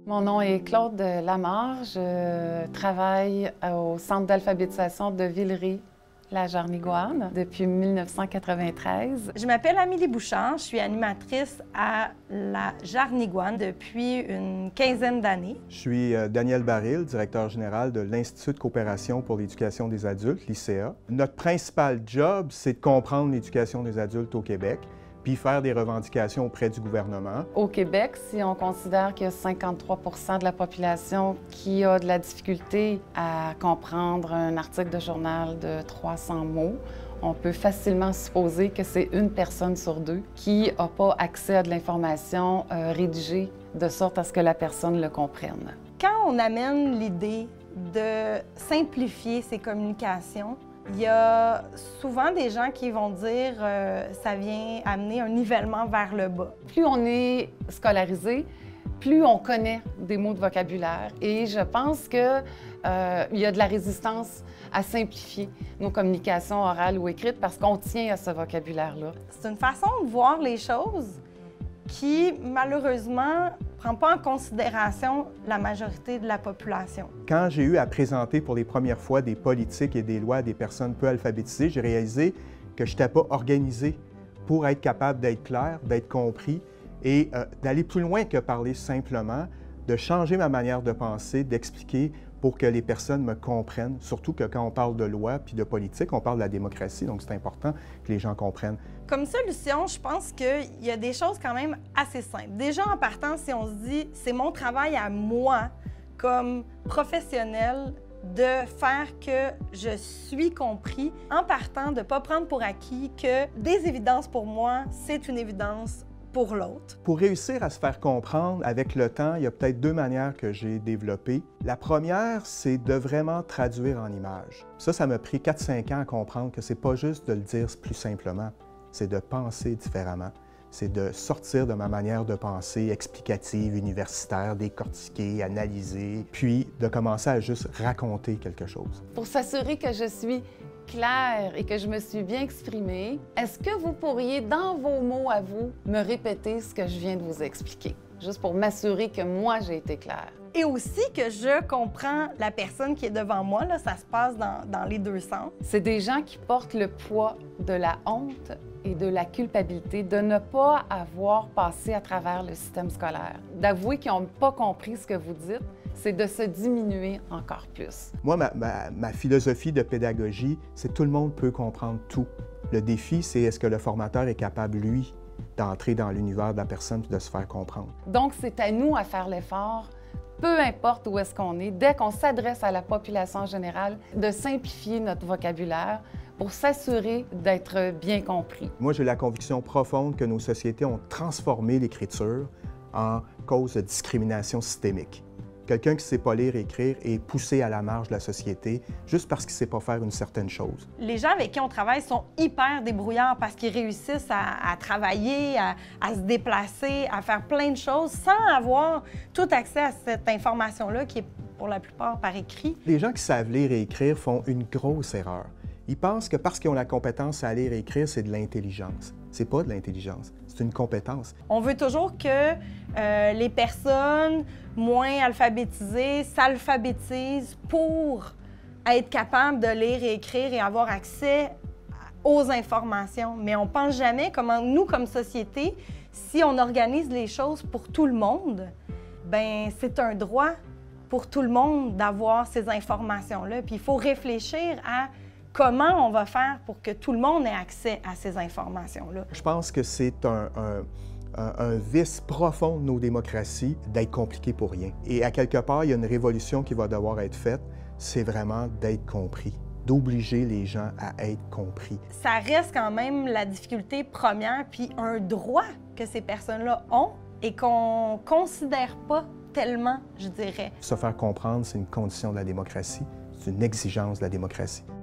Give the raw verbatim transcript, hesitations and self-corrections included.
Mon nom est Claude Lamarre. Je travaille au Centre d'alphabétisation de Villeray, la Jarnigouane, depuis mille neuf cent quatre-vingt-treize. Je m'appelle Amélie Bouchard, je suis animatrice à la Jarnigouane depuis une quinzaine d'années. Je suis Daniel Baril, directeur général de l'Institut de coopération pour l'éducation des adultes, l'I C A. Notre principal job, c'est de comprendre l'éducation des adultes au Québec, puis faire des revendications auprès du gouvernement. Au Québec, si on considère qu'il y a cinquante-trois pour cent de la population qui a de la difficulté à comprendre un article de journal de trois cents mots, on peut facilement supposer que c'est une personne sur deux qui n'a pas accès à de l'information euh, rédigée de sorte à ce que la personne le comprenne. Quand on amène l'idée de simplifier ces communications, il y a souvent des gens qui vont dire euh, ça vient amener un nivellement vers le bas. Plus on est scolarisé, plus on connaît des mots de vocabulaire. Et je pense qu'il euh, y a de la résistance à simplifier nos communications orales ou écrites parce qu'on tient à ce vocabulaire-là. C'est une façon de voir les choses qui, malheureusement, ne prend pas en considération la majorité de la population. Quand j'ai eu à présenter pour les premières fois des politiques et des lois à des personnes peu alphabétisées, j'ai réalisé que je n'étais pas organisé pour être capable d'être clair, d'être compris et euh, d'aller plus loin que parler simplement, de changer ma manière de penser, d'expliquer pour que les personnes me comprennent, surtout que quand on parle de loi puis de politique, on parle de la démocratie, donc c'est important que les gens comprennent. Comme solution, je pense qu'il y a des choses quand même assez simples. Déjà, en partant, si on se dit « c'est mon travail à moi, comme professionnel, de faire que je suis compris », en partant, de ne pas prendre pour acquis que des évidences pour moi, c'est une évidence pour l'autre. Pour réussir à se faire comprendre avec le temps, il y a peut-être deux manières que j'ai développées. La première, c'est de vraiment traduire en images. Ça, ça m'a pris quatre cinq ans à comprendre que c'est pas juste de le dire plus simplement, c'est de penser différemment. C'est de sortir de ma manière de penser explicative, universitaire, décortiquer, analyser, puis de commencer à juste raconter quelque chose. Pour s'assurer que je suis claire et que je me suis bien exprimée, est-ce que vous pourriez, dans vos mots à vous, me répéter ce que je viens de vous expliquer? Juste pour m'assurer que moi, j'ai été claire. Et aussi que je comprends la personne qui est devant moi, là, ça se passe dans, dans les deux sens. C'est des gens qui portent le poids de la honte et de la culpabilité de ne pas avoir passé à travers le système scolaire. D'avouer qu'ils n'ont pas compris ce que vous dites, c'est de se diminuer encore plus. Moi, ma, ma, ma philosophie de pédagogie, c'est tout le monde peut comprendre tout. Le défi, c'est est-ce que le formateur est capable, lui, d'entrer dans l'univers de la personne et de se faire comprendre. Donc, c'est à nous à faire l'effort, peu importe où est-ce qu'on est, dès qu'on s'adresse à la population générale, de simplifier notre vocabulaire pour s'assurer d'être bien compris. Moi, j'ai la conviction profonde que nos sociétés ont transformé l'écriture en cause de discrimination systémique. Quelqu'un qui ne sait pas lire et écrire est poussé à la marge de la société juste parce qu'il ne sait pas faire une certaine chose. Les gens avec qui on travaille sont hyper débrouillards parce qu'ils réussissent à, à travailler, à, à se déplacer, à faire plein de choses sans avoir tout accès à cette information-là qui est pour la plupart par écrit. Les gens qui savent lire et écrire font une grosse erreur. Ils pensent que parce qu'ils ont la compétence à lire et écrire, c'est de l'intelligence. C'est pas de l'intelligence, c'est une compétence. On veut toujours que euh, les personnes moins alphabétisées s'alphabétisent pour être capables de lire et écrire et avoir accès aux informations. Mais on pense jamais comment nous, comme société, si on organise les choses pour tout le monde, ben c'est un droit pour tout le monde d'avoir ces informations-là. Puis il faut réfléchir à comment on va faire pour que tout le monde ait accès à ces informations-là. Je pense que c'est un, un, un, un vice profond de nos démocraties d'être compliqué pour rien. Et à quelque part, il y a une révolution qui va devoir être faite, c'est vraiment d'être compris, d'obliger les gens à être compris. Ça reste quand même la difficulté première, puis un droit que ces personnes-là ont et qu'on ne considère pas tellement, je dirais. Se faire comprendre, c'est une condition de la démocratie, c'est une exigence de la démocratie.